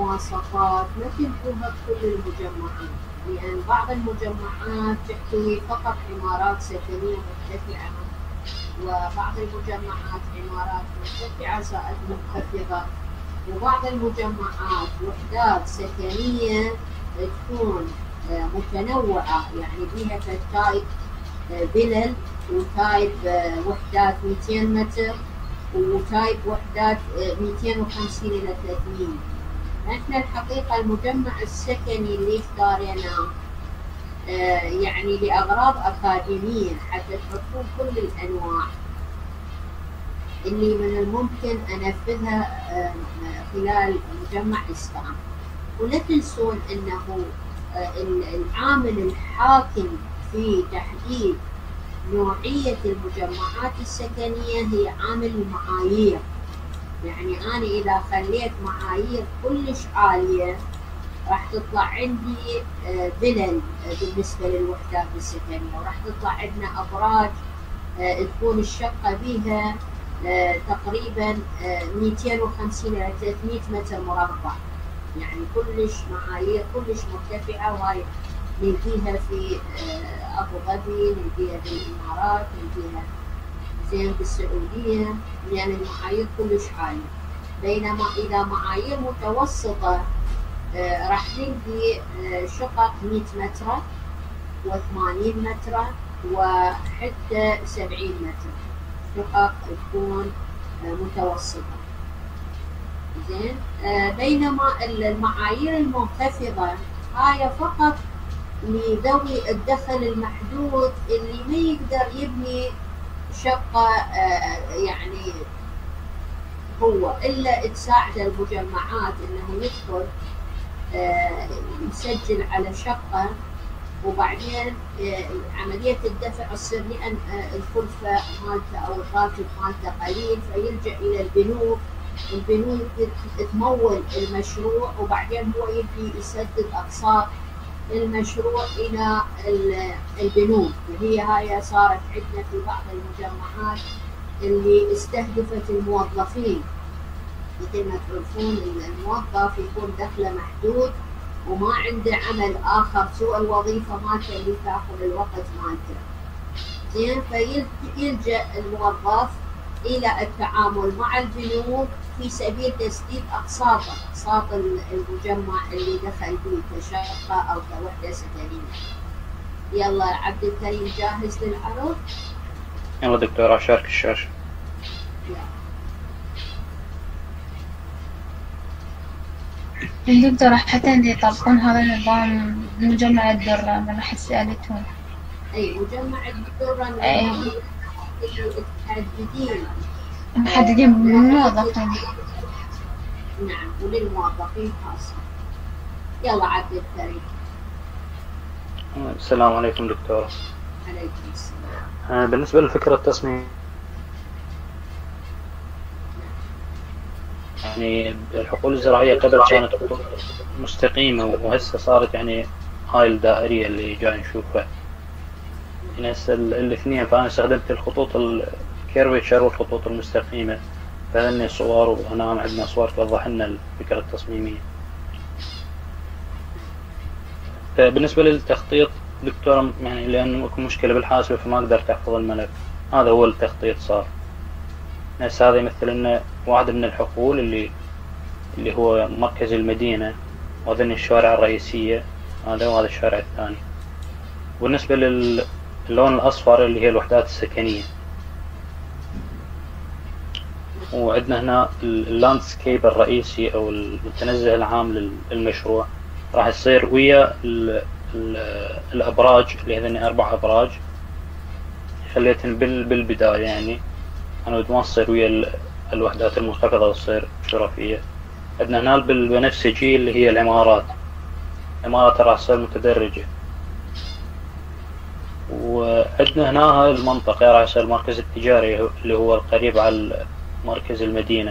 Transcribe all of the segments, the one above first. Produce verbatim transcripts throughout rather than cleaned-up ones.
المواصفات ما تنتهك كل المجمعات، لأن بعض المجمعات تحتوي فقط عمارات سكنية مرتفعة، وبعض المجمعات عمارات مرتفعة زائد منخفضة، وبعض المجمعات وحدات سكنية تكون متنوعة، يعني بيها تايب فيلل وتايب وحدات مئتين متر وتايب وحدات مئتين وخمسين إلى ثلاثمية. احنا الحقيقة المجمع السكني اللي اختاريناه يعني لأغراض أكاديمية حتى تحطون كل الأنواع اللي من الممكن أنفذها خلال مجمع إسكان. ولا تنسون أنه العامل الحاكم في تحديد نوعية المجمعات السكنية هي عامل المعايير. يعني أنا إذا خليت معايير كلش عالية راح تطلع عندي فلل بالنسبة للوحدات السكنية، وراح تطلع عندنا أبراج تكون الشقة بيها تقريبا مئتين وخمسين إلى ثلاثمية متر مربع، يعني كلش معايير كلش مرتفعة، وهاي نلقيها في أبو ظبي، نلقيها في الإمارات، نلقيها زين بالسعودية، يعني المعايير كلش عالية. بينما إذا معايير متوسطة راح نلقي شقق مئة متر وثمانين متر وحتى سبعين متر، شقق تكون متوسطة زين. بينما المعايير المنخفضة هاي فقط لذوي الدخل المحدود اللي ما يقدر يبني شقة يعني هو إلا تساعد المجمعات إنه يدخل يسجل على شقة، وبعدين عملية الدفع تصير لأن الكلفة مالته أو الراتب مالته قليل، فيلجأ إلى البنوك، والبنوك تمول المشروع، وبعدين هو يبدي يسدد أقساط المشروع إلى البنوك. وهي هاي صارت عندنا في بعض المجمعات اللي استهدفت الموظفين. مثل ما تعرفون الموظف يكون دخله محدود وما عنده عمل آخر سوى الوظيفة مالته اللي تأخذ الوقت مالته زين، فيلجأ الموظف إلى التعامل مع البنوك في سبيل تسديد أقساط أقساط المجمع اللي دخل به كشقة أو كوحدة سكنية. يلا عبد الكريم جاهز للعرض؟ يلا دكتور أشارك الشاشة. دكتور حتى يطبقون هذا النظام مجمع الدرة من راح سألتهم. أي مجمع الدرة أي محددين محددين بالموظفين. نعم، وللموظفين خاصة. يلا عبد الكريم. السلام عليكم دكتورة. عليكم السلام. بالنسبة للفكرة التصميم يعني الحقول الزراعية قبل كانت خطوط مستقيمة، وهسه صارت يعني هاي الدائرية اللي جاي نشوفها. يعني هسه الاثنين، فأنا استخدمت الخطوط الكيرفيتشر والخطوط المستقيمة، فهني صور وهنا عندنا صور توضح لنا الفكرة التصميمية. بالنسبة للتخطيط دكتور، يعني لأنه اكو مشكلة بالحاسبة فما قدرت أحفظ الملف، هذا هو التخطيط صار. نفس هذا يمثل لنا واحد من الحقول اللي اللي هو مركز المدينة، وهذين الشوارع الرئيسية، هذا وهذا الشارع الثاني. بالنسبة للون الأصفر اللي هي الوحدات السكنية، وعندنا هنا اللاندسكيب الرئيسي أو المتنزه العام للمشروع راح يصير ويا ال ال الأبراج اللي هذين أربع أبراج خليتهم بالبداية، يعني أنا بدي ما تصير ويا الوحدات المنخفضة وتصير شرفية. عندنا هنا بالبنفسجي اللي هي العمارات، عمارات راح تصير متدرجة. وعندنا هنا هاي المنطقة راح يصير المركز التجاري اللي هو القريب على مركز المدينة.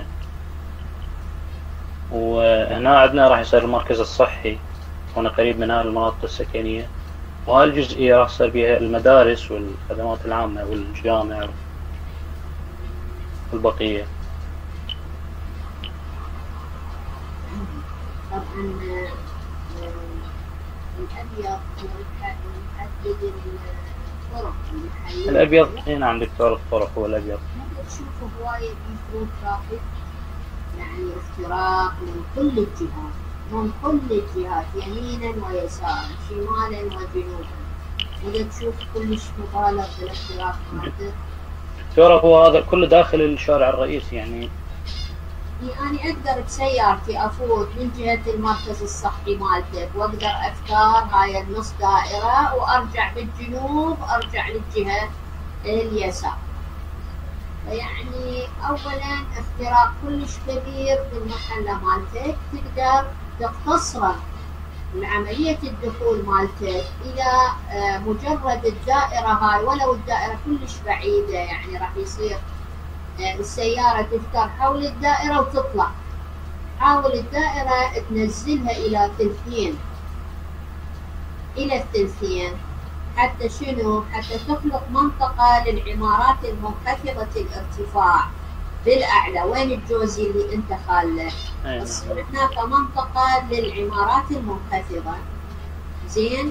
وهنا عندنا راح يصير المركز الصحي هنا قريب من هاي المناطق السكنية. وهاي الجزئية راح يصير بها المدارس والخدمات العامة والجامع والبقية. طبعا آه، الأبيض هو يح- يحدد الطرق المحلية. الابيض اي نعم دكتور، الطرق هو الابيض. ممكن تشوف هواية بيثرو ترافيك، يعني اختراق من كل الجهات، من كل الجهات، يمينا ويسارا، شمالا وجنوبا. إذا تشوف كلش مبالغ بالاختراق مالته. دكتور هو هذا كله داخل الشارع الرئيسي يعني؟ يعني أقدر بسيارتي أفوت من جهة المركز الصحي مالتك، وأقدر أختار هاي النص دائرة وأرجع بالجنوب، أرجع للجهة اليسار. فيعني أولا اختراق كلش كبير بالمحلة مالتك، تقدر تقتصر عملية الدخول مالتك إلى آه، مجرد الدائرة هاي، ولو الدائرة كلش بعيدة، يعني راح يصير آه، السيارة تفتر حول الدائرة وتطلع. حاول الدائرة تنزلها إلى ثلثين، إلى الثلثين، حتى شنو؟ حتى تخلق منطقة للعمارات المنخفضة الارتفاع بالأعلى، وين الجوزي اللي أنت خاله؟ تصير هناك منطقة للعمارات المنخفضة، زين،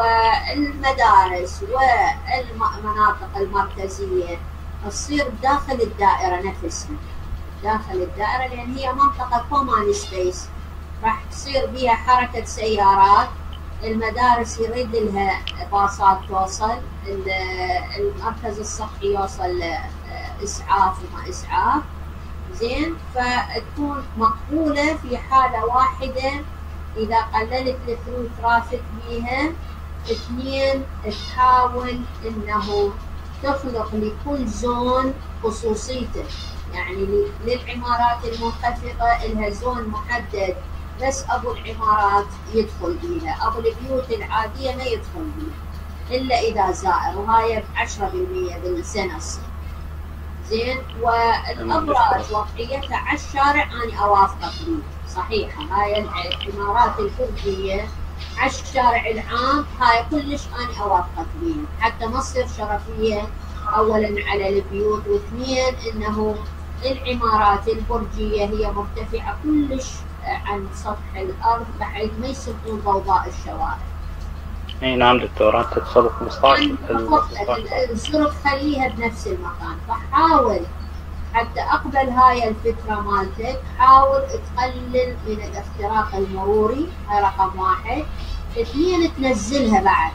والمدارس والمناطق المركزية تصير داخل الدائرة نفسها، داخل الدائرة، لأن هي منطقة كومان سبيس، راح تصير بها حركة سيارات، المدارس يريد لها باصات توصل، المركز الصحي يوصل إسعاف وما إسعاف، زين، فتكون مقبولة في حالة واحدة إذا قللت الثرو ترافيك بيها. اثنين، تحاول إنه تخلق لكل زون خصوصيته، يعني للعمارات المنخفضة إلها زون محدد، بس أبو العمارات يدخل بيها، أبو البيوت العادية ما يدخل بيها إلا إذا زائر، وهاي بعشرة بالمية بالسنة الصين، زين. والأبراج وضعيتها على الشارع أنا أوافقك بيه، صحيحة، هاي العمارات البرجية على الشارع العام هاي كلش أنا أوافقك بيه، حتى ما تصير شرفية أولا على البيوت، واثنين إنه العمارات البرجية هي مرتفعة كلش عن سطح الأرض بحيث ما يسبون ضوضاء الشوارع. اي نعم دكتور، انت تصل خمسطعش الزرق خليها بنفس المكان. فحاول حتى أقبل هاي الفكرة مالتك، حاول تقلل من الاختراق المروري، هاي رقم واحد. اثنين، تنزلها بعد،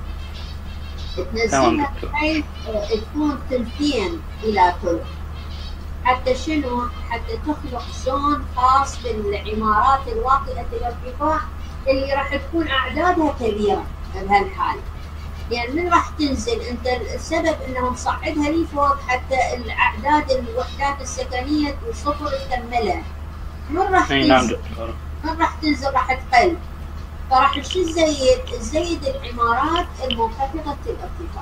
تنزلها بحيث تكون ثلثين إلى ثلث، حتى شنو؟ حتى تخلق زون خاص بالعمارات الواطئة الارتفاع اللي راح تكون أعدادها كبيرة بهالحالة، يعني من راح تنزل أنت؟ السبب إنه مصعدها لي فوق حتى الأعداد الوحدات السكنية وصفر تكملها، من راح تنزل؟ من راح تنزل؟ راح تقل، فراح شو تزيد؟ تزيد العمارات المنخفضة الارتفاع.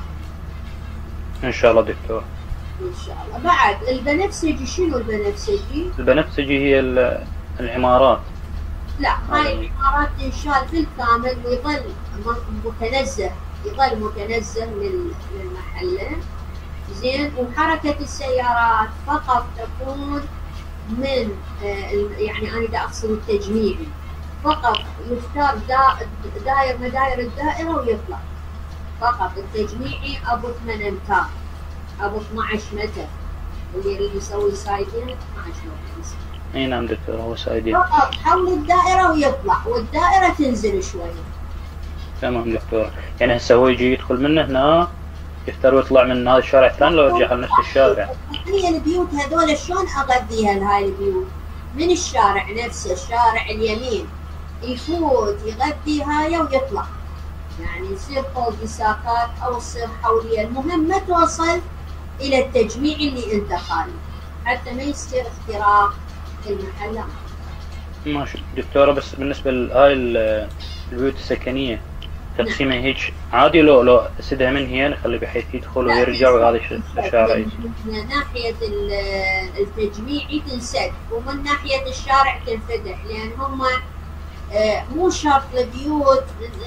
إن شاء الله دكتور. إن شاء الله. بعد البنفسجي، شنو البنفسجي؟ البنفسجي هي العمارات. لا، هاي العمارات تنشال بالكامل ويظل متنزه، يظل متنزه للمحلة، زين، وحركة السيارات فقط تكون من يعني أنا دا أقصد التجميعي، فقط يختار داير مداير الدائرة ويطلع، فقط التجميعي أبو ثمانية أمتار، أبو اثنعش متر، اللي يريد يسوي سايدين اثنعش متر. اي نعم دكتور، هو سايدين فقط حول الدائرة ويطلع، والدائرة تنزل شوي. تمام دكتور، يعني هسه هو يجي يدخل من هنا يفتر ويطلع من هذا الشارع الثاني لو يرجع لنفس الشارع. هي البيوت هذول شلون أغذيها لهاي البيوت؟ من الشارع نفسه، الشارع اليمين، يفوت يغذي هاي ويطلع، يعني يصير فوق ساكات أو يصير حولية، المهم ما توصل إلى التجميع اللي أنت خالي، حتى ما يصير اختراق المحلات. ماشي دكتورة، بس بالنسبة لهاي البيوت السكنية تقسيمها هيك عادي لو لو اسدها من هنا نخلي بحيث يدخل ويرجع وهذا الشارع؟ من ناحية التجميعي تنسد، ومن ناحية الشارع تنفتح، لأن هم مو شرط البيوت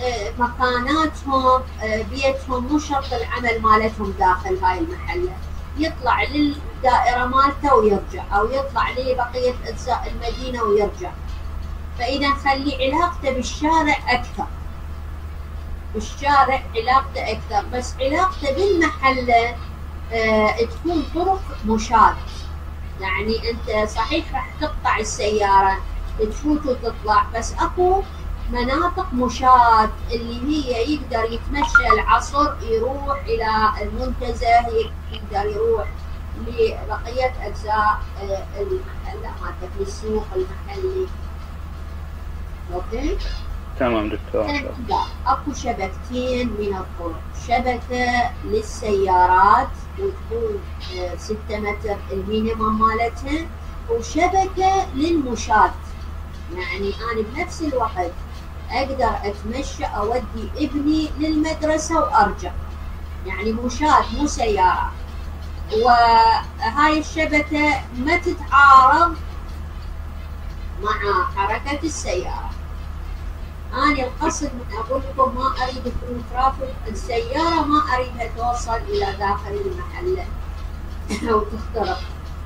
مكاناتهم بيتهم مو شرط العمل مالتهم داخل هاي المحلة، يطلع للدائرة مالته ويرجع، أو يطلع لبقية أجزاء المدينة ويرجع، فإذا نخلي علاقته بالشارع أكثر، بالشارع علاقته أكثر، بس علاقته بالمحلة آه تكون طرق مشاة. يعني أنت صحيح راح تقطع السيارة تفوت وتطلع، بس أكو مناطق مشاة اللي هي يقدر يتمشى العصر يروح إلى المنتزه، يقدر يروح لبقية أجزاء المحلة مالتك، للسوق المحلي. أوكي؟ تمام دكتور. لا، أكو شبكتين من الطرق، شبكة للسيارات وتكون ستة متر المينيمم مالتها، وشبكة للمشاة. يعني أنا بنفس الوقت أقدر أتمشى أودي ابني للمدرسة وأرجع، يعني مشاة مو سيارة. وهاي الشبكة ما تتعارض مع حركة السيارة. أنا القصد من أقول لكم ما أريد يكون ترافيك، السيارة ما أريدها توصل إلى داخل المحلة أو تخترق.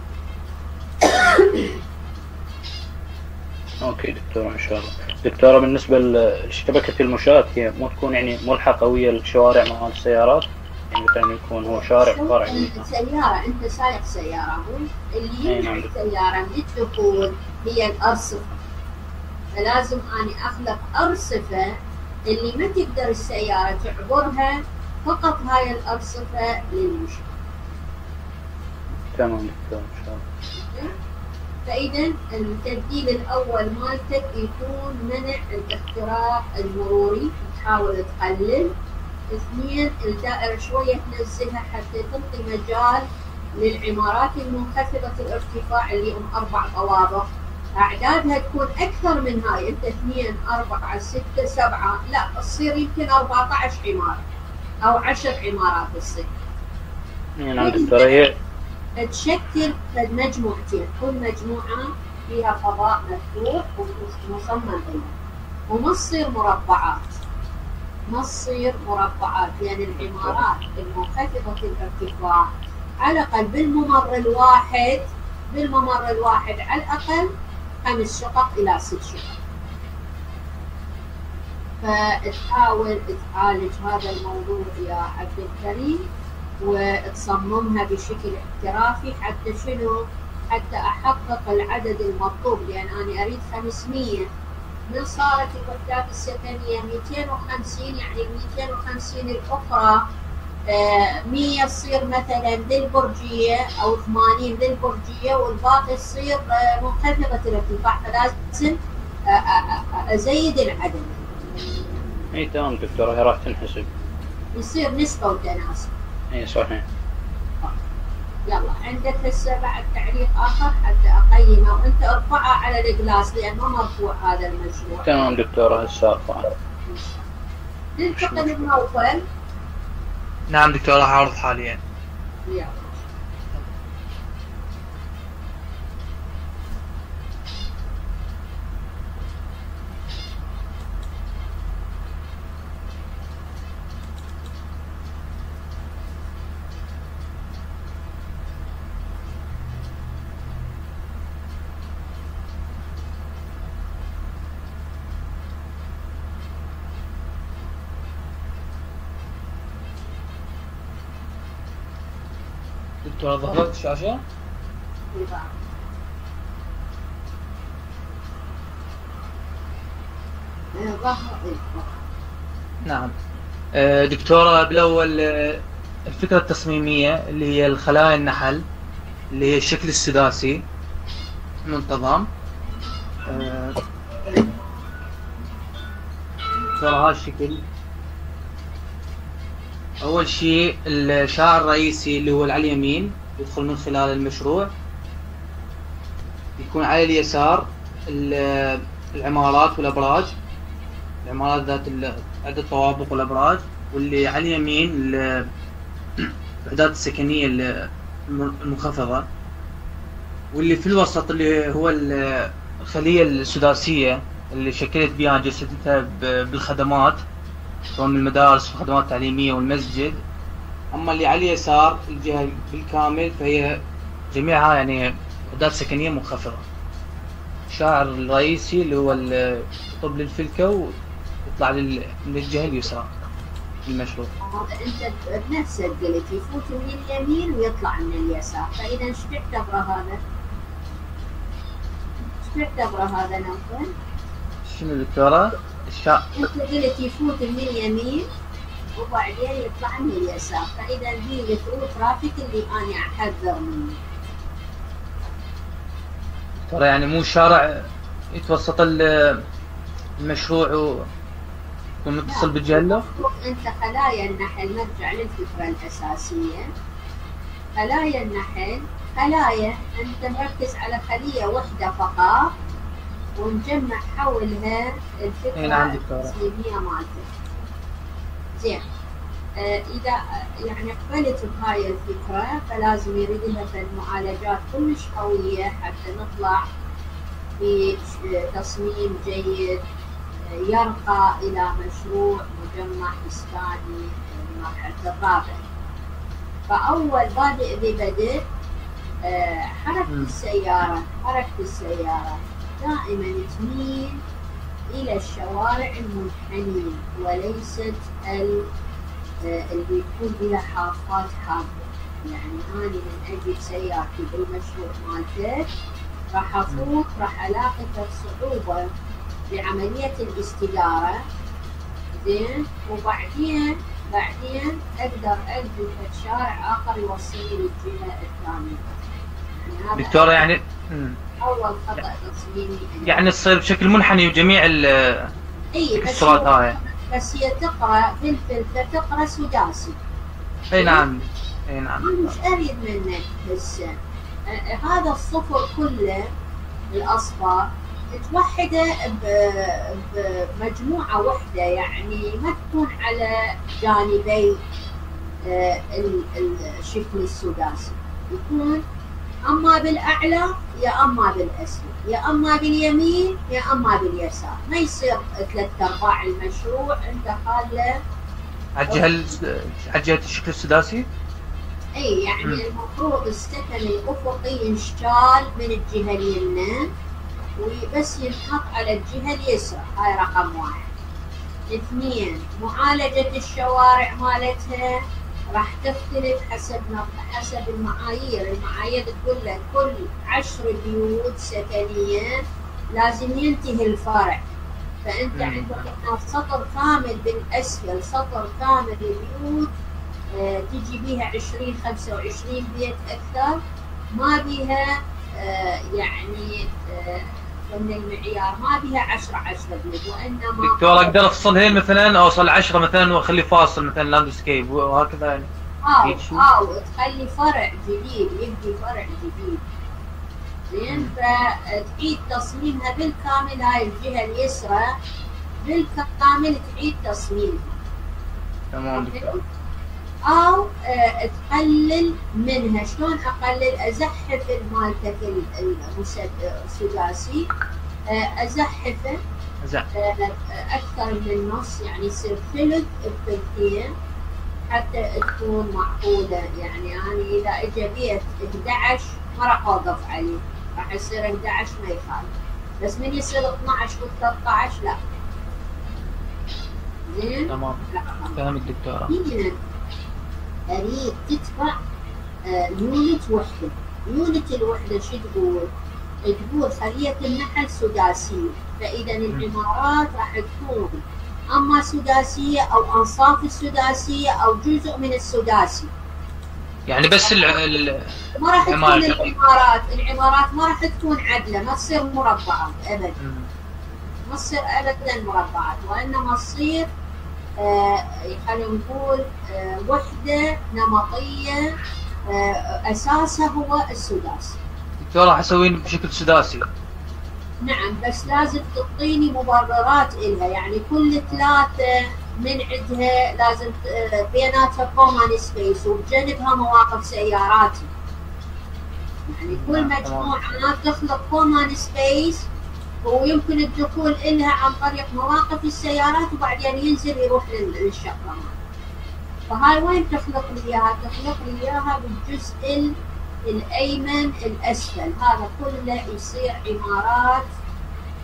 اوكي دكتور ان شاء الله. دكتوره بالنسبه لشبكه المشاة هي مو تكون يعني ملحقه ويا الشوارع مع السيارات، يعني مثلا يكون هو شارع فرعي. سيارة انت سايق سيارة، مو اللي نعم. يمنع السيارة من الدخول هي الأرصفة، فلازم أني أخلق أرصفة اللي ما تقدر السيارة تعبرها، فقط هاي الأرصفة للمشاة. تمام دكتور ان شاء الله. فإذا التبديل الأول مالتك يكون منع الاختراق المروري، تحاول تقلل. اثنين، الدائرة شوية تنزلها حتى تعطي مجال للعمارات المنخفضة الارتفاع اللي هم أربع طوابق، أعدادها تكون أكثر من هاي. أنت اثنين أربعة ستة سبعة، لا تصير يمكن أربعة عشر عمارة أو عشر عمارات تصير. نعم دكتور. هي تشكل مجموعتين، كل مجموعة فيها فضاء مفتوح ومصمم لها، وما تصير مربعات، ما تصير مربعات، لأن يعني العمارات المنخفضة الارتفاع على الأقل بالممر الواحد بالممر الواحد على الأقل خمس شقق إلى ست شقق. فتحاول تعالج هذا الموضوع يا عبد الكريم وتصممها بشكل احترافي، حتى شنو؟ حتى أحقق العدد المطلوب، لأن أنا أريد خمسمية. من صارت الوحدات السكنية مئتين وخمسين، يعني مئتين وخمسين الأخرى آه مية تصير مثلا للبرجية أو ثمانين للبرجية، والباقي تصير آه منخفضة الارتفاع، فلازم آه آه أزيد العدد. اي تمام دكتور، هي راح تنحسب، يصير نسبة وتناسب. اي صحيح. يلا عندك هسه بعد تعليق آخر حتى أقيمه، وأنت ارفعه على الجلاس لأن ما مرفوع هذا المشروع. تمام دكتورة هسه ارفعه. ننتقل لنوفل. نعم دكتورة هعرض حاليا. يلا. دكتورة ظهرت الشاشة؟ نعم. دكتورة بالأول الفكرة التصميمية اللي هي الخلايا النحل اللي هي الشكل السداسي منتظم. دكتورة هذا الشكل أول شيء الشارع الرئيسي اللي هو على اليمين يدخل من خلال المشروع، يكون على اليسار العمارات والأبراج، العمارات ذات عدة طوابق والأبراج، واللي على اليمين الوحدات السكنية المنخفضة، واللي في الوسط اللي هو الخلية السداسية اللي شكلت بها جسدتها بالخدمات سواء من المدارس والخدمات التعليمية والمسجد. أما اللي على اليسار الجهة بالكامل فهي جميعها يعني وحدات سكنية منخفضة. الشارع الرئيسي اللي هو ال- يطب للفلكة ويطلع لل- من الجهة اليسرى المشروع. انت بنفسك قلت يفوت من اليمين ويطلع من اليسار، فاذا ايش تعتبره هذا؟ ايش تعتبره هذا نوفل؟ شنو دكتورة؟ الشا انت قلت يفوت من اليمين وبعدين يطلع من اليسار، فاذا دي الثرو ترافيك اللي انا احذر منه. دكتورة يعني مو شارع يتوسط ال- المشروع ويكون متصل بالجهة له؟ انت خلايا النحل، نرجع للفكره الاساسيه. خلايا النحل خلايا انت مركز على خليه واحده فقط ونجمع حولها الفكره اي نعم دكتورة. التصميميه مالتك. زين، آه اذا يعني قبلت بهاي الفكره فلازم يريد لها المعالجات كلش قويه حتى نطلع بتصميم جيد يرقى إلى مشروع مجمع إسكاني المرحلة الرابعة. فأول بادئ ببدء آه، حركة السيارة حركة السيارة دائما تميل إلى الشوارع المنحنية وليست ال- آه، اللي يكون لها حافات حادة. يعني أنا من أجي بسيارتي بالمشروع مالتك راح أفوت راح ألاقي صعوبة بعملية الاستدارة. زين، وبعدين بعدين أقدر أجد شارع آخر يوصلني للجهة الثانية. يعني هذا دكتورة يعني مم. أول خطأ تصميمي. يعني تصير بشكل منحني وجميع ال- إي بس السرعات هي, هاي. بس هي تقرأ في الفلفة تقرأ سداسي. اي نعم اي نعم. أنا مش أريد منك هسه آه، هذا الصفر كله الأصفر توحده ب- بمجموعة واحدة، يعني ما تكون على جانبي آه، ال- الشكل السداسي، يكون أما بالأعلى يا أما بالأسفل، يا أما باليمين يا أما باليسار، ما يصير ثلاث أرباع المشروع أنت خاله. على الجهة ال- على جهة الشكل السداسي. أي يعني مم. المفروض السكن الأفقي ينشال من الجهة اليمنى وبس ينحط على الجهة اليسرى. هاي رقم واحد. اثنين، معالجة الشوارع مالتها راح تختلف حسب حسب المعايير. المعايير تقول لك كل عشر بيوت سكنية لازم ينتهي الفرع، فأنت مم. عندك هنا سطر كامل بالأسفل، سطر كامل بيوت آه تجي بيها عشرين خمسة وعشرين بيت أكثر، ما بيها آه يعني آه من المعيار، ما بيها عشرة عشرة بيت، وإنما دكتور اقدر افصل هين مثلا اوصل عشرة مثلا واخلي فاصل مثلا لاندسكيب وهكذا يعني. أو هيك شيء. أو تخلي فرع جديد، يبدي فرع جديد. زين، مم. فتعيد تصميمها بالكامل. هاي الجهة اليسرى بالكامل تعيد تصميمها. تمام دكتور. أو آه، تقلل منها. شلون أقلل؟ أزحف مالتك ال- المسد- السداسي، آه، أزحفه زين. آه، أكثر من النص، يعني يصير ثلث بثلثين حتى تكون معقولة. يعني أنا إذا إجا بيت إحدى عشر ما راح أوقف عليه، راح يصير إحدى عشر ما يخالف، بس من يصير اثنا عشر و ثلاثة عشر لا. زين؟ تمام لا. فهمت دكتورة. هنا أريد تدفع آه، يونت وحدة. يونت الوحدة شو تقول؟ تقول خلية النحل سداسية، فإذا العمارات راح تكون أما سداسية أو أنصاف السداسية أو جزء من السداسي. يعني بس ال ال ما راح تكون عمارة. العمارات العمارات ما راح تكون عدلة، ما تصير مربعات أبدا، مم. ما تصير أبدا مربعات، وإنما تصير آه خلينا نقول آه وحدة نمطية آه أساسها هو السداسي. دكتورة راح اسويه بشكل سداسي. نعم، بس لازم تعطيني مبررات إلها، يعني كل ثلاثة من عندها لازم ت- بيناتها كومان سبيس وبجانبها مواقف سياراتي. يعني كل نعم، مجموعة تخلق كومان سبيس ويمكن الدخول إلها عن طريق مواقف السيارات وبعدين ينزل يروح لل- للشقة مالته. فهاي وين تخلق لي إياها؟ تخلق لي إياها بالجزء ال- الأيمن الأسفل. هذا كله يصير عمارات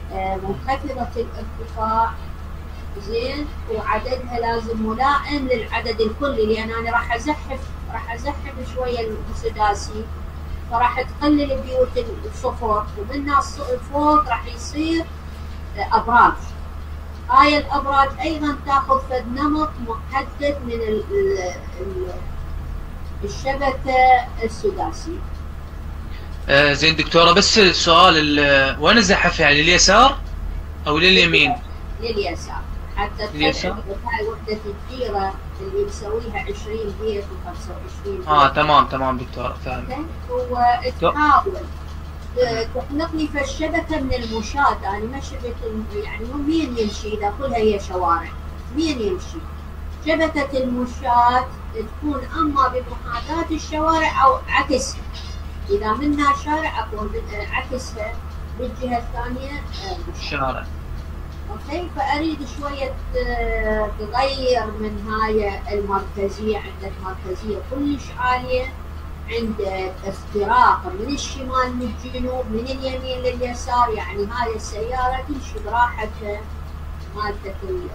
آه، منخفضة الارتفاع، زين، وعددها لازم ملائم للعدد الكلي، لان انا راح ازحف راح ازحف شويه السداسي، فراح تقلل البيوت الصفر، ومنها فوق راح يصير ابراج. هاي الابراج ايضا تاخذ فد نمط محدد من ال ال الشبكه السداسيه. آه زين دكتوره، بس السؤال وين الزحف يعني لليسار او لليمين؟ لليسار، حتى لليسار. هاي وحده الديره اللي مسويها عشرين بيت وخمسة وعشرين بيت. اه تمام تمام دكتوره فاهم. وتحاول تخلق لي في الشبكه من المشاة، انا يعني ما شبكه يعني مين يمشي اذا كلها هي شوارع؟ مين يمشي؟ شبكه المشاة تكون اما بمحاذاه الشوارع او عكسها، اذا منها شارع اكون عكسها بالجهه الثانيه شارع. اوكي، فاريد شويه تغير من هاي المركزيه، عندك مركزيه كلش عاليه، عندك اختراق من الشمال من الجنوب من اليمين لليسار، يعني هاي السياره تمشي براحتها مالتك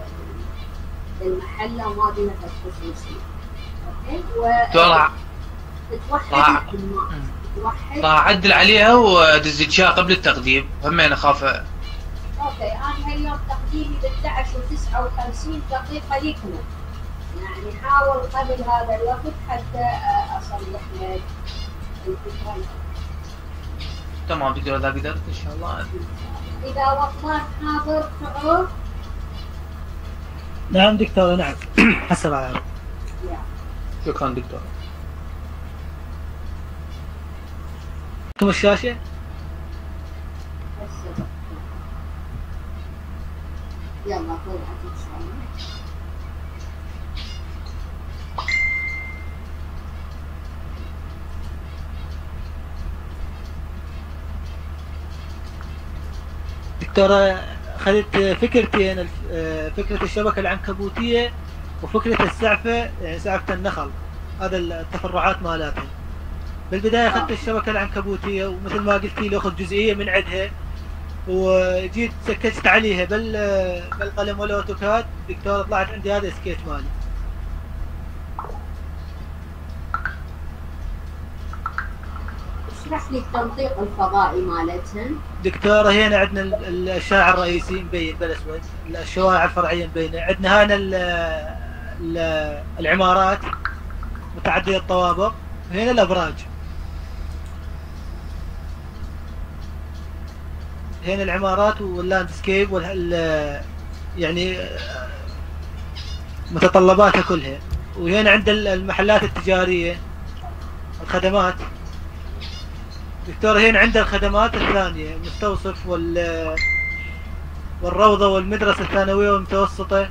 المحله وما بيها خصوصيه. اوكي، و تتوحد الماء، تتوحد. راح اعدل عليها وادز الاشياء قبل التقديم، هم انا اخاف. اوكي، انا هاليوم تقديمي ب احد عشر وتسعة وخمسين دقيقه يكمل، يعني حاول قبل هذا الوقت حتى اصلح لك الفكره. تمام دكتور، اذا قدرت ان شاء الله. اذا وطنان حاضر تعود. نعم دكتور، نعم حسب على. شكرا دكتور. كم الشاشه؟ يلا طلعت ان شاء الله. دكتورة، أخذت فكرتين، فكرة الشبكة العنكبوتية وفكرة السعفة، يعني سعفة النخل، هذا التفرعات مالاتها. بالبداية أخذت الشبكة العنكبوتية، ومثل ما قلتي لي أخذ جزئية من عندها، وجيت سكتت عليها بال بالقلم والأوتوكاد. دكتورة طلعت عندي هذا سكيت مالي. اشرح لي التنطيق الفضائي مالتهم. دكتورة، هنا عندنا الشارع الرئيسي مبين بالاسود، الشوارع الفرعية مبينة، عندنا هنا ال ال العمارات متعددة الطوابق، هنا الأبراج، هنا العمارات واللاندسكيب وال يعني متطلباتها كلها، وهنا عند المحلات التجارية الخدمات. دكتور، هنا عند الخدمات الثانية المستوصف وال والروضة والمدرسة الثانوية والمتوسطة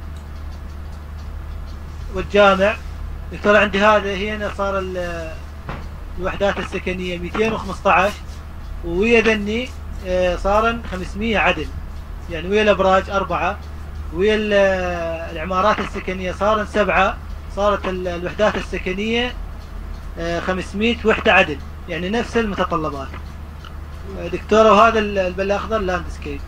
والجامع. دكتور، عندي هذا هنا صار الوحدات السكنية مئتين وخمسة عشر، ويا ذني صار خمسمئة عدل، يعني ويا الأبراج أربعة، ويا العمارات السكنية صار سبعة، صارت الوحدات السكنية خمسمئة وحدة عدل، يعني نفس المتطلبات. دكتورة، وهذا البلاخضر لاندسكيب.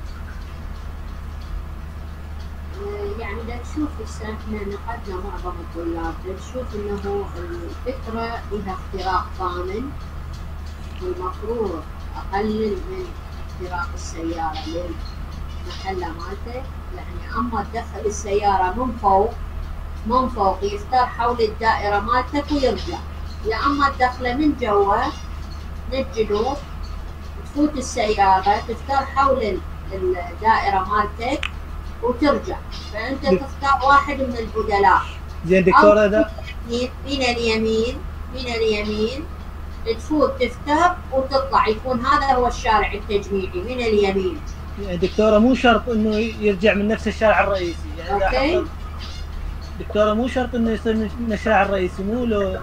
يعني دا تشوف هسه احنا نقدنا معظم الطلاب، دا تشوف انه الفكرة لها اختراق كامل، والمفروض اقلل من اختراق السيارة للمحلة مالتك، يعني اما تدخل السيارة من فوق من فوق يختار حول الدائرة مالتك ويرجع، يا اما تدخله من جوا من الجنوب تفوت السيارة تختار حول الدائرة مالتك وترجع، فانت تختار واحد من البدلاء. زين دكتورة، هذا من اليمين من اليمين تفوت تفتر وتطلع، يكون هذا هو الشارع التجميعي من اليمين. يعني دكتورة، مو شرط انه يرجع من نفس الشارع الرئيسي، يعني اوكي دكتورة، مو شرط انه يصير من الشارع الرئيسي، مو لو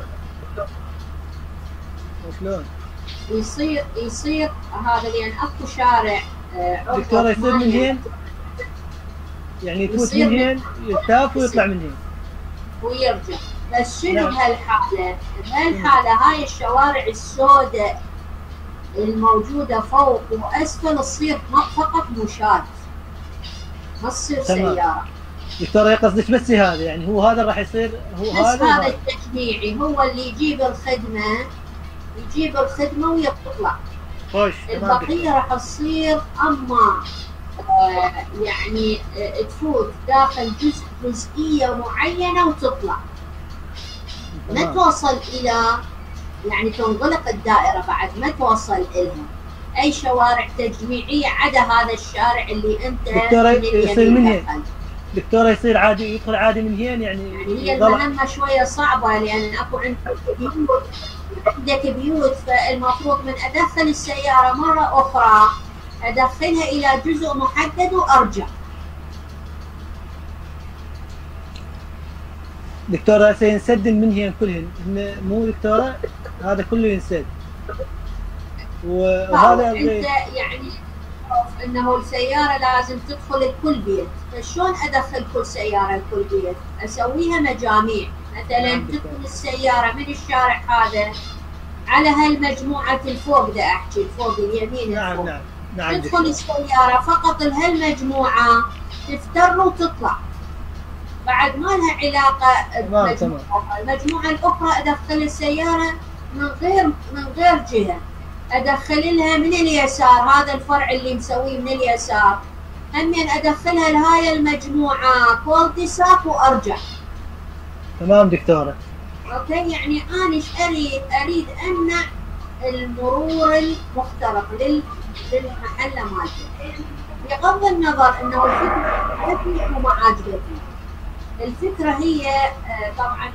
شلون يصير يصير هذا، لان اكو شارع دكتورة يصير من هين، يعني يفوت من هين يلتاف ويطلع من هين ويرجع. بس شنو بهالحالة؟ بهالحالة هاي الشوارع السوداء الموجودة فوق وأسفل تصير فقط مشاة، ما تصير سيارة. دكتورة قصدك بس هذا، يعني هو هذا راح يصير هو بس هذا هذا التجميعي هو اللي يجيب الخدمة، يجيب الخدمة ويطلع. خوش. البقية راح تصير أما آه يعني آه تفوت داخل جزء جزئية معينة وتطلع. ما توصل إلى يعني تنغلق الدائرة بعد ما توصل إلها أي شوارع تجميعية عدا هذا الشارع اللي أنت دكتورة يصير من هنا. دكتورة يصير عادي يدخل عادي من هنا يعني. يعني هي المهمة شوية صعبة لأن أكو عندك بيوت عندك بيوت فالمفروض من أدخل السيارة مرة أخرى أدخلها إلى جزء محدد وأرجع. دكتورة سينسد من هنا كلهن مو دكتورة؟ هذا كله ينسد. وهذا أنت يعني انه السياره لازم تدخل الكل بيت، فشلون ادخل كل سياره الكل بيت؟ اسويها مجاميع، مثلا تدخل السياره من الشارع هذا على هالمجموعه الفوق، ده احكي الفوق اليمين. نعم الفوق. نعم نعم. تدخل السياره فقط لهالمجموعه تفتر وتطلع، بعد ما لها علاقه بمجموعه. المجموعه الاخرى ادخل السياره من غير من غير جهه، ادخل لها من اليسار، هذا الفرع اللي مسويه من اليسار همين ادخلها لهاي المجموعه كولديساك وارجع. تمام دكتوره. اوكي، يعني انا ايش اريد؟ اريد امنع المرور المخترق لل للمحله مالته، بغض النظر انه الفكره عجبتني وما عجبتني. الفكره هي طبعا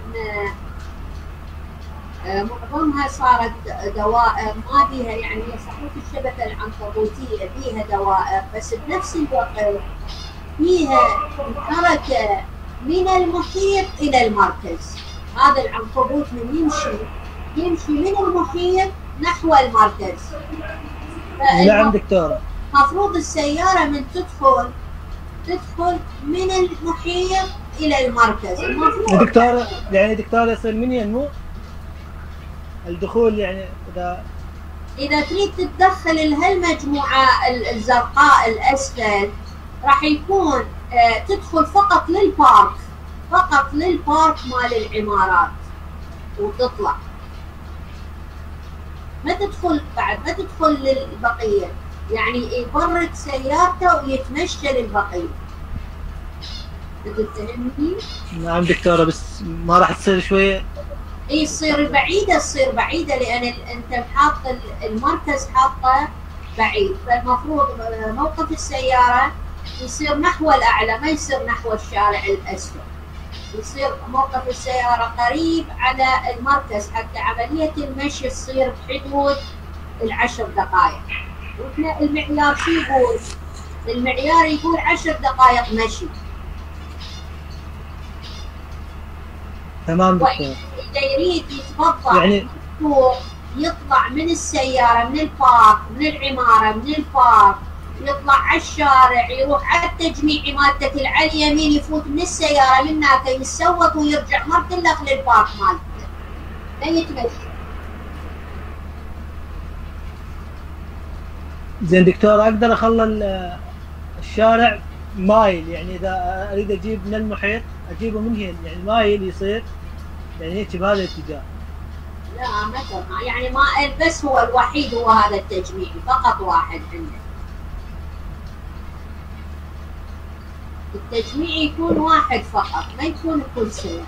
معظمها صارت دوائر ما بيها، يعني هي صحيح الشبكه العنكبوتيه بيها دوائر، بس بنفس الوقت فيها حركه من المحيط الى المركز. هذا العنكبوت من يمشي يمشي من المحيط نحو المركز. نعم دكتوره. المفروض السياره من تدخل تدخل من المحيط الى المركز. المفروض دكتوره يعني دكتوره يصير من ينمو الدخول، يعني اذا اذا تريد تتدخل لهالمجموعه الزرقاء الاسفل راح يكون آه تدخل فقط للبارك، فقط للبارك مال العمارات وتطلع، ما تدخل بعد ما تدخل للبقيه، يعني يبرد سيارته ويتمشى للبقيه. تفهمني؟ نعم دكتوره، بس ما راح تصير شويه اي تصير بعيدة، تصير بعيدة لأن أنت حاط المركز حاطه بعيد، فالمفروض موقف السيارة يصير نحو الأعلى، ما يصير نحو الشارع الأسفل، يصير موقف السيارة قريب على المركز حتى عملية المشي تصير بحدود العشر دقائق. وإحنا المعيار شو يقول؟ المعيار يقول عشر دقائق مشي. تمام دكتور. إذا يريد يتبضع يعني يطلع من السيارة من البارك من العمارة من البارك يطلع على الشارع يروح على التجميعي مالتك اللي على اليمين، يفوت من السيارة من هناك يتسوق ويرجع ما تلخ للبارك مالتك، لا يتمشى. زين دكتور، اقدر اخلى الشارع مايل، يعني اذا اريد اجيب من المحيط اجيبه من هنا، يعني مايل يصير يعني هيك بهذا الاتجاه. لا ما يعني ما بس هو الوحيد هو هذا التجميعي، فقط واحد عندك. التجميعي يكون واحد فقط، ما يكون كل سيارة.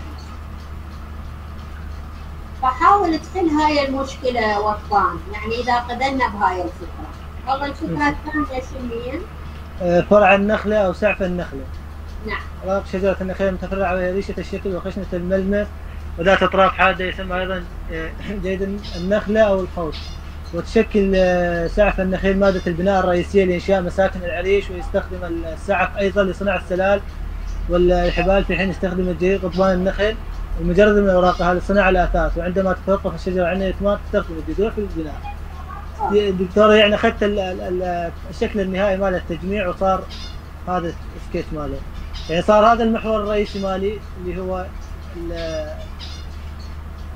فحاول تحل هاي المشكلة وطان، يعني إذا قدرنا بهاي الفكرة. والله الفكرة الثانية شنو هي؟ فرع النخلة أو سعف النخلة. نعم. أوراق شجرة النخيل متفرعة وهي ريشة الشكل وخشنة الملمس وذات أطراف حادة، يسمى أيضا جيد النخلة أو الخوص. وتشكل سعف النخيل مادة البناء الرئيسية لإنشاء مساكن العريش، ويستخدم السعف أيضا لصناعة السلال والحبال، في حين يستخدم الجريد قضبان النخل المجرد من أوراقها لصناعة الأثاث. وعندما تتوقف الشجرة عن الإثمار تستخدم الجذوع في البناء. دكتورة يعني أخذت الشكل النهائي مال التجميع وصار هذا السكيتش ماله، يعني صار هذا المحور الرئيسي مالي اللي هو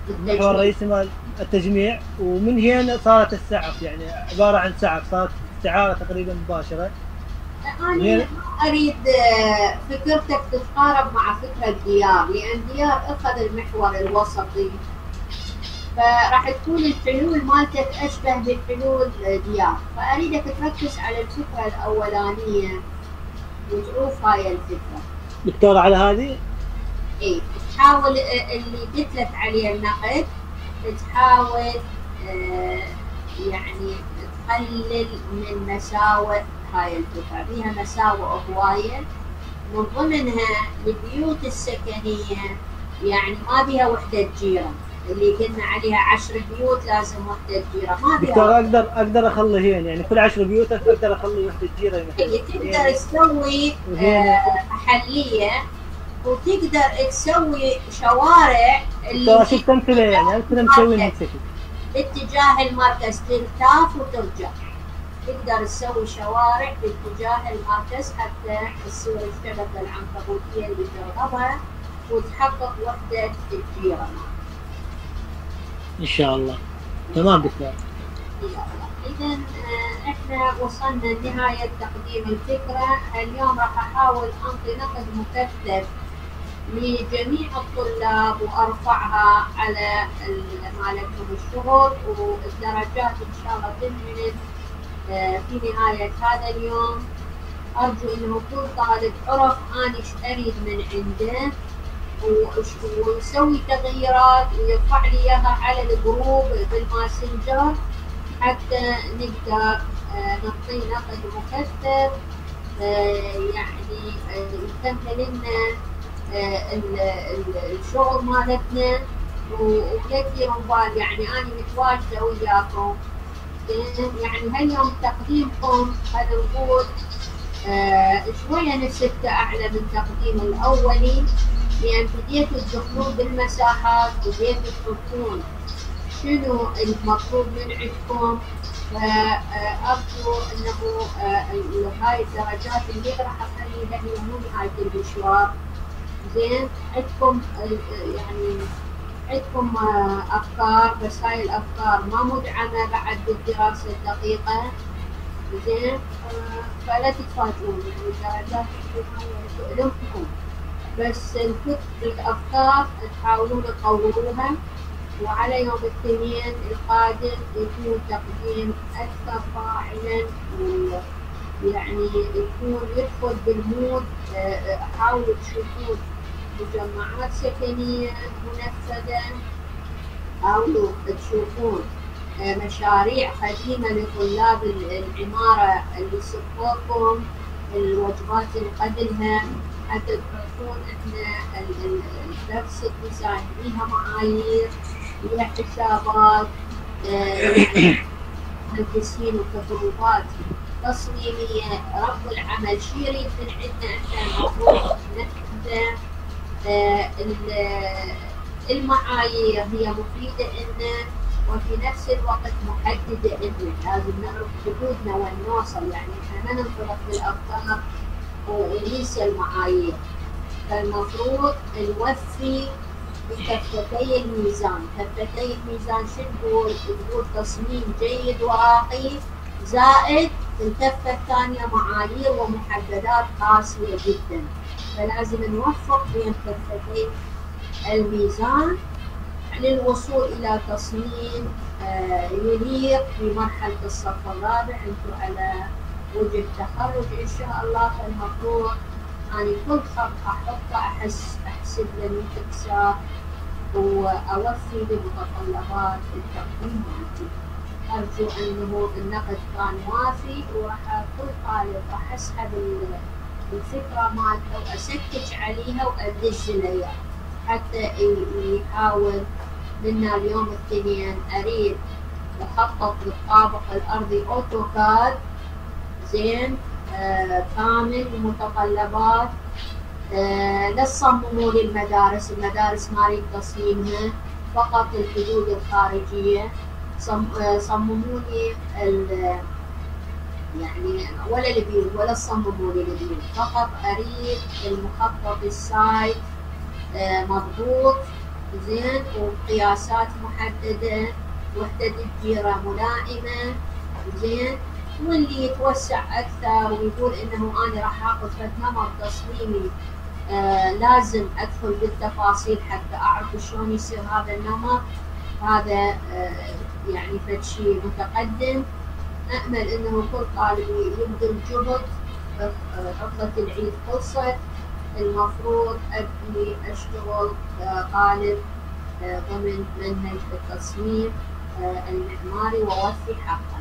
المحور الرئيسي مال التجميع، ومن هنا صارت السعف، يعني عبارة عن سعف، صارت استعارة تقريبا مباشرة. أنا ما أريد آه، فكرتك تتقارب مع فكرة ديار، لأن ديار أخذ المحور الوسطي، فراح تكون الحلول مالتك أشبه بحلول ديار، فأريدك تركز على الفكرة الأولانية وتعوف هاي الفكرة. دكتورة على هذه؟ إيه، تحاول آه، اللي قلت لك عليه النقد، تحاول آه، يعني تقلل من مساوئ هاي الفكرة، فيها مساوئ هواية، من ضمنها البيوت السكنية يعني ما بيها وحدة جيرة، اللي قلنا عليها عشر بيوت لازم وحدة جيرة، ما بيها. دكتور اقدر اقدر اخلي هين، يعني كل عشر بيوت اقدر اخلي وحدة جيرة مثلا. هي تقدر تسوي آه، محلية، وتقدر تسوي شوارع اللي شو تمثله يعني أمثلة مسوين هيك باتجاه المركز تلتاف وترجع، تقدر تسوي شوارع باتجاه المركز حتى تصير الشبكة العنكبوتية اللي ترغبها وتحقق وحدة الجيرة. ان شاء الله. تمام دكتور. إذا احنا وصلنا لنهاية تقديم الفكرة. اليوم راح أحاول أنطي نقد مكثف لجميع الطلاب وأرفعها على مالتهم الشغل، والدرجات إن شاء الله تنعرض في نهاية هذا اليوم. أرجو إنه كل طالب عرف أنا إيش أريد من عنده ويسوي تغييرات ويرفع لي إياها على الجروب بالماسنجر حتى نقدر نعطي نقد مكثف يعني يكمل لنا الشغل مالتنا، ولا تديروا بال يعني أنا متواجدة وياكم. يعني هاليوم تقديمكم خلينا نقول آه شوية نسبته أعلى من تقديم الأولي، لأن بديتوا تدخلون بالمساحات وبديتوا تحطون شنو المطلوب من عندكم، فأرجو أنه آه هاي الدرجات اللي راح أخليها هي مو نهاية المشوار. زين، عندكم يعني عندكم أفكار، بس هاي الأفكار ما مدعمة بعد بالدراسة الدقيقة. زين، فلا تتفاجئون يعني درجات تؤلمكم، بس الأفكار تحاولون تطوروها، وعلى يوم الاثنين القادم يكون تقديم أكثر فاعلا، ويعني يكون يدخل بالمود. حاولوا تشوفون مجمعات سكنية منفذة، حاولوا تشوفون مشاريع قديمة لطلاب العمارة اللي يسبقوكم الوجبات اللي قبلها، حتى تعرفون احنا الدرس الديزاين ليها معايير، ليها حسابات، مهندسين وتجربات تصميمية. رب العمل شي يريد من عندنا احنا المفروض نحدد المعايير هي مفيدة لنا وفي نفس الوقت محددة لنا، لازم نعرف حدودنا وين نوصل، يعني احنا ما ننطلق بالأفكار وننسى المعايير. فالمفروض نوفي بكفتي الميزان. كفتي الميزان شو تقول؟ تقول تصميم جيد وراقي زائد الكفة الثانية معايير ومحددات قاسية جدا، فلازم نوفق بين كفتي الميزان للوصول إلى تصميم يليق في مرحلة الصف الرابع. أنتم على وجه تخرج إن شاء الله، فالمفروض أنا كل خط أحطه أحس أحسب له حساب وأوفي بمتطلبات التقديم مالتي. أرجو أنه النقد كان وافي، وراح كل طالب راح أسحب الفكرة مالته وأسكت عليها وأدش لها حتى يحاول. منا اليوم الاثنين أريد أخطط للطابق الأرضي أوتوكاد زين آه كامل المتطلبات. آه لا تصمموا لي المدارس، المدارس ما أريد تصميمها، فقط الحدود الخارجية. صم آه صمموا لي يعني ولا البيوت ولا تصمموا لي البيوت، فقط أريد المخطط السايت آه مضبوط زين، وقياسات محددة، وحدة الجيرة ملائمة، زين. واللي يتوسع أكثر ويقول إنه أنا راح آخذ فد نمط تصميمي آه لازم أدخل بالتفاصيل حتى أعرف شلون يصير هذا النمط، هذا آه يعني فد شيء متقدم. أأمل إنه كل طالب يبذل جهد. عطلة العيد خلصت، المفروض أبني أشتغل طالب ضمن منهج التصميم المعماري وأوفي حقه.